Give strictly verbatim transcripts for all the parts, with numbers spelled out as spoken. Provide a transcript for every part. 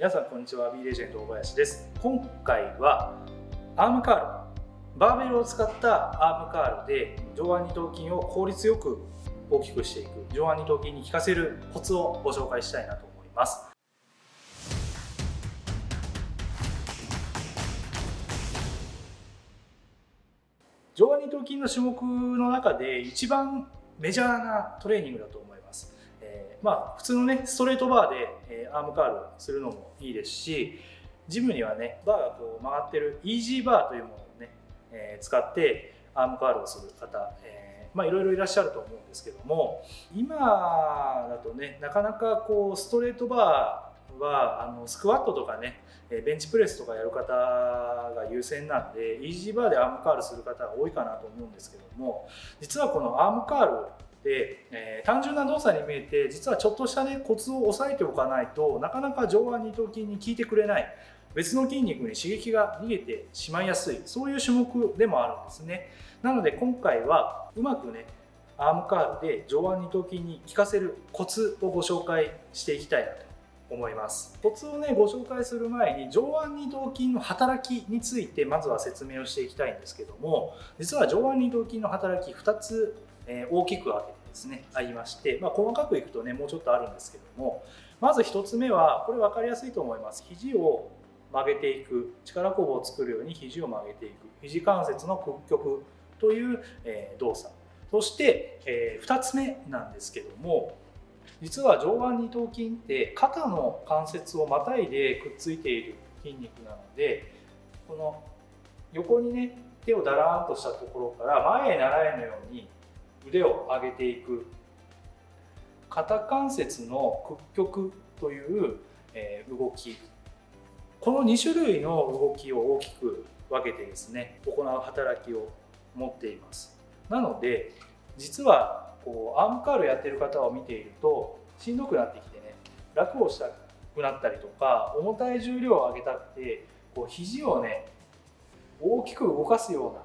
皆さんこんにちは。 B レジェンド大林です。今回はアームカール、バーベルを使ったアームカールで上腕二頭筋を効率よく大きくしていく、上腕二頭筋に効かせるコツをご紹介したいなと思います。上腕二頭筋の種目の中で一番メジャーなトレーニングだと思います。えー、まあ普通のねストレートバーで、えー、アームカールするのもいいですし、ジムにはねバーがこう曲がってるイージーバーというものをね、えー、使ってアームカールをする方、えー、まあいろいろいらっしゃると思うんですけども、今だとねなかなかこうストレートバーはあのスクワットとかねベンチプレスとかやる方が優先なんで、イージーバーでアームカールする方が多いかなと思うんですけども、実はこのアームカールで、えー、単純な動作に見えて、実はちょっとしたねコツを押さえておかないとなかなか上腕二頭筋に効いてくれない、別の筋肉に刺激が逃げてしまいやすい、そういう種目でもあるんですね。なので今回はうまくねアームカールで上腕二頭筋に効かせるコツをご紹介していきたいなと思います。コツをねご紹介する前に上腕二頭筋の働きについてまずは説明をしていきたいんですけども、実は上腕二頭筋の働きふたつ、えー、大きく分けてですねありまして、まあ、細かくいくとねもうちょっとあるんですけども、まずひとつめはこれ分かりやすいと思います。肘を曲げていく、力こぶを作るように肘を曲げていく、肘関節の屈曲という、えー、動作。そして、えー、ふたつめなんですけども、実は上腕二頭筋って肩の関節をまたいでくっついている筋肉なので、この横にね手をだらーんとしたところから前へ習えのように腕を上げていく、肩関節の屈曲という、えー、動き、このに種類の動きを大きく分けてですね行う働きを持っています。なので実はこうアームカールやってる方を見ているとしんどくなってきてね楽をしたくなったりとか、重たい重量を上げたくてこう肘をね大きく動かすよう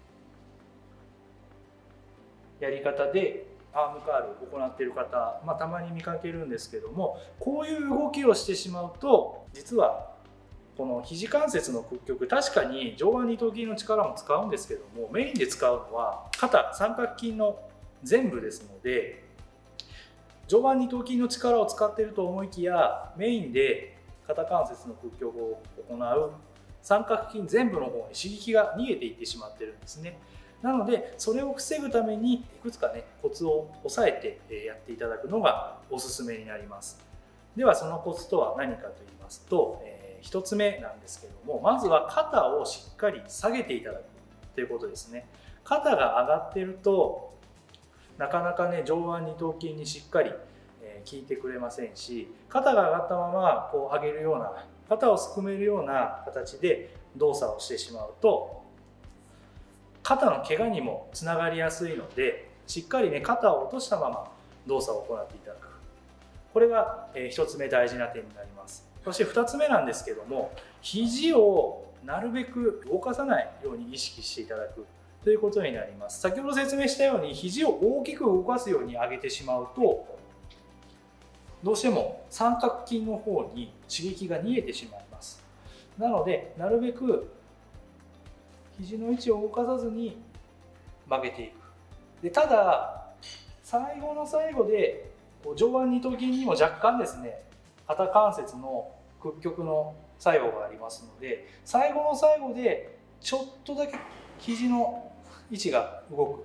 なやり方でアームカールを行っている方、まあ、たまに見かけるんですけども、こういう動きをしてしまうと実はこの肘関節の屈曲、確かに上腕二頭筋の力も使うんですけども、メインで使うのは肩三角筋の全部ですので、上腕二頭筋の力を使っていると思いきやメインで肩関節の屈曲を行う三角筋全部の方に刺激が逃げていってしまってるんですね。なのでそれを防ぐためにいくつかねコツを押さえてやっていただくのがおすすめになります。ではそのコツとは何かと言いますと、ひとつめなんですけども、まずは肩をしっかり下げていただくということですね。肩が上がっているとなかなかね上腕二頭筋にしっかり効いてくれませんし、肩が上がったままこう上げるような、肩をすくめるような形で動作をしてしまうと肩の怪我にもつながりやすいので、しっかりね肩を落としたまま動作を行っていただく、これがひとつめ大事な点になります。そしてふたつめなんですけども、肘をなるべく動かさないように意識していただくということになります。先ほど説明したように肘を大きく動かすように上げてしまうとどうしても三角筋の方に刺激が逃げてしまいます。なのでなるべく肘の位置を動かさずに曲げていく。でただ最後の最後で上腕二頭筋にも若干ですね肩関節の屈曲の作用がありますので、最後の最後でちょっとだけ肘の位置が動く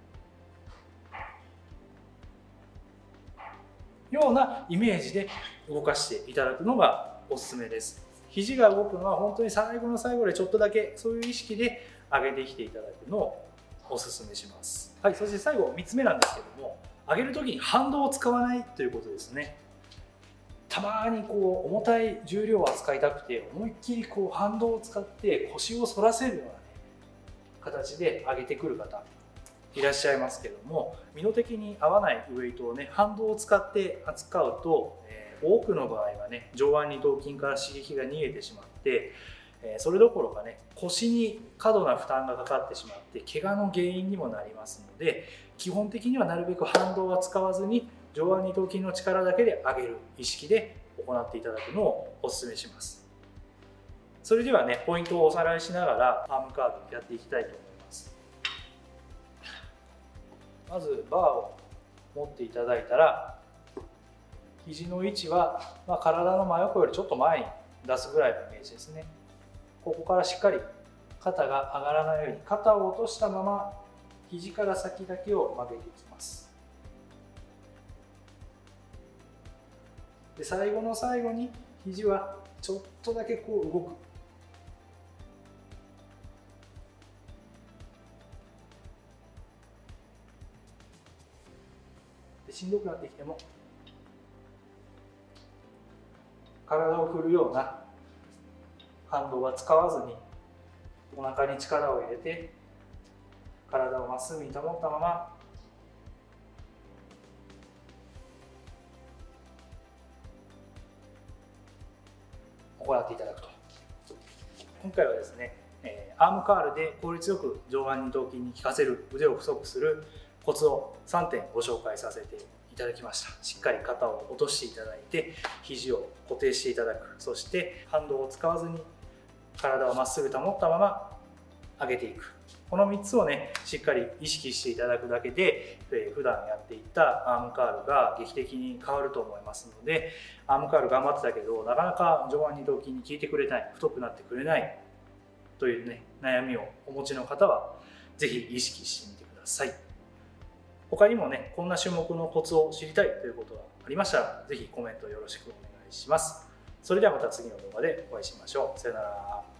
ようなイメージで動かしていただくのがおすすめです。肘が動くのは本当に最後の最後でちょっとだけそういう意識で上げてきていただくのをおすすめします。はい、そして最後みっつめなんですけども、上げる時に反動を使わないということですね。たまにこう重たい重量を扱いたくて思いっきりこう反動を使って腰を反らせるような、ね、形で上げてくる方いらっしゃいますけども、身の的に合わないウェイトをね反動を使って扱うと、えー、多くの場合はね上腕二頭筋から刺激が逃げてしまって、えー、それどころかね腰に過度な負担がかかってしまって怪我の原因にもなりますので、基本的にはなるべく反動は使わずに上腕二頭筋の力だけで上げる意識で行っていただくのをお勧めします。それではね、ポイントをおさらいしながらアームカールやっていきたいと思います。まずバーを持っていただいたら、肘の位置は、まあ、体の真横よりちょっと前に出すぐらいのイメージですね。ここからしっかり肩が上がらないように肩を落としたまま肘から先だけを曲げていきます。で、最後の最後に肘はちょっとだけこう動く。で、しんどくなってきても体を振るような反動は使わずにお腹に力を入れて体をまっすぐに保ったまま行っていただくと。今回はですね、アームカールで効率よく上腕二頭筋に効かせる腕を太くするコツをさんてんご紹介させていただきました。しっかり肩を落としていただいて肘を固定していただく、そして反動を使わずに体をまっすぐ保ったまま上げていく、このみっつをねしっかり意識していただくだけで、えー、普段やっていったアームカールが劇的に変わると思いますので、アームカール頑張ってたけどなかなか上腕二頭筋に効いてくれない、太くなってくれないというね悩みをお持ちの方は是非意識してみてください。他にもねこんな種目のコツを知りたいということがありましたら是非コメントよろしくお願いします。それではまた次の動画でお会いしましょう。さよなら。